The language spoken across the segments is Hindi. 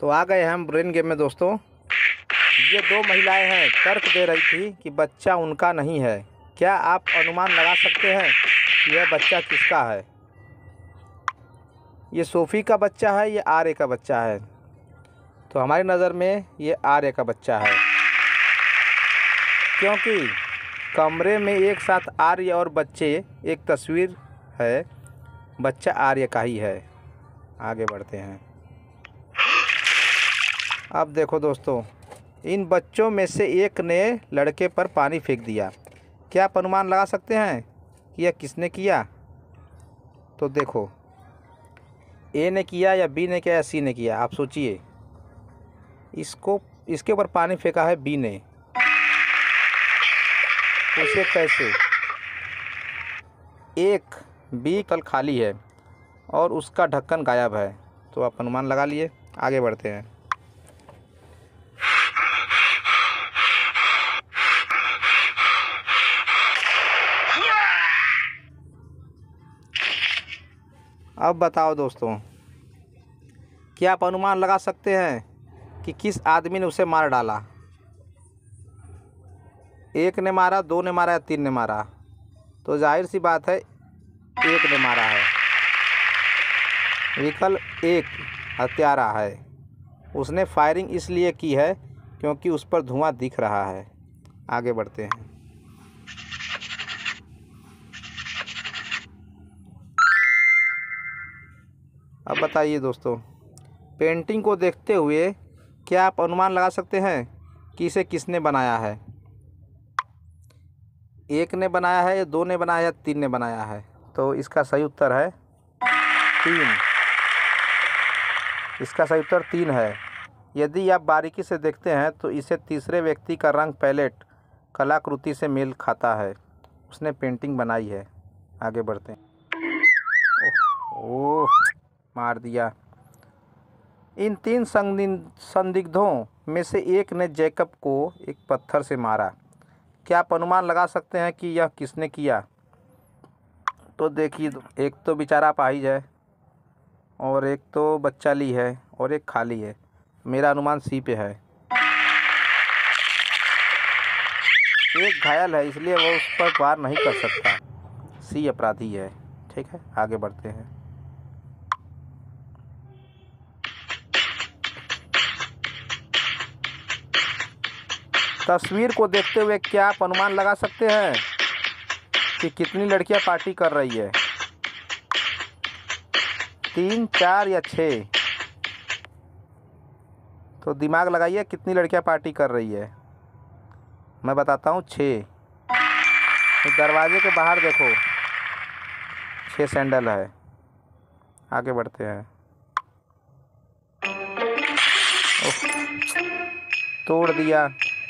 तो आ गए हम ब्रेन गेम में दोस्तों। ये दो महिलाएं हैं, तर्क दे रही थी कि बच्चा उनका नहीं है। क्या आप अनुमान लगा सकते हैं कि यह बच्चा किसका है? ये सोफ़ी का बच्चा है, ये आर्य का बच्चा है। तो हमारी नज़र में ये आर्य का बच्चा है, क्योंकि कमरे में एक साथ आर्य और बच्चे एक तस्वीर है। बच्चा आर्य का ही है। आगे बढ़ते हैं। अब देखो दोस्तों, इन बच्चों में से एक ने लड़के पर पानी फेंक दिया। क्या आप अनुमान लगा सकते हैं कि यह किसने किया? तो देखो, ए ने किया या बी ने किया या सी ने किया, आप सोचिए। इसके ऊपर पानी फेंका है बी ने। उसे कैसे? एक बी तल खाली है और उसका ढक्कन गायब है। तो आप अनुमान लगा लिए। आगे बढ़ते हैं। अब बताओ दोस्तों, क्या आप अनुमान लगा सकते हैं कि किस आदमी ने उसे मार डाला? एक ने मारा, दो ने मारा या तीन ने मारा? तो जाहिर सी बात है, एक ने मारा है। विकल्प एक हत्यारा है। उसने फायरिंग इसलिए की है क्योंकि उस पर धुआं दिख रहा है। आगे बढ़ते हैं। अब बताइए दोस्तों, पेंटिंग को देखते हुए क्या आप अनुमान लगा सकते हैं कि इसे किसने बनाया है? एक ने बनाया है या दो ने बनाया है या तीन ने बनाया है? तो इसका सही उत्तर है तीन। इसका सही उत्तर तीन है। यदि आप बारीकी से देखते हैं तो इसे तीसरे व्यक्ति का रंग पैलेट कलाकृति से मेल खाता है। उसने पेंटिंग बनाई है। आगे बढ़ते हैं। ओह, मार दिया। इन तीन संदिग्धों में से एक ने जैकब को एक पत्थर से मारा। क्या आप अनुमान लगा सकते हैं कि यह किसने किया? तो देखिए, एक तो बेचारा अपाहिज है और एक तो बच्चा ली है और एक खाली है। मेरा अनुमान सी पे है। एक घायल है, इसलिए वो उस पर वार नहीं कर सकता। सी अपराधी है। ठीक है, आगे बढ़ते हैं। तस्वीर को देखते हुए क्या आप अनुमान लगा सकते हैं कि कितनी लड़कियां पार्टी कर रही है? 3, 4 या 6? तो दिमाग लगाइए, कितनी लड़कियां पार्टी कर रही है। मैं बताता हूँ, 6। तो दरवाजे के बाहर देखो, 6 सैंडल है। आगे बढ़ते हैं। तोड़ दिया।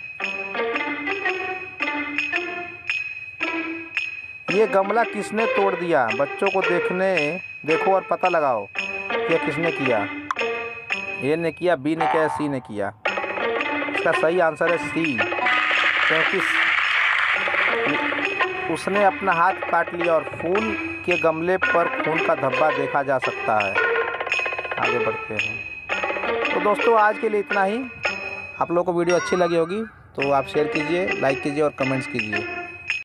ये गमला किसने तोड़ दिया? बच्चों को देखो और पता लगाओ कि यह किसने किया। ए ने किया, बी ने किया, सी ने किया? इसका सही आंसर है सी, क्योंकि उसने अपना हाथ काट लिया और फूल के गमले पर खून का धब्बा देखा जा सकता है। आगे बढ़ते हैं। तो दोस्तों, आज के लिए इतना ही। आप लोगों को वीडियो अच्छी लगी होगी तो आप शेयर कीजिए, लाइक कीजिए और कमेंट्स कीजिए।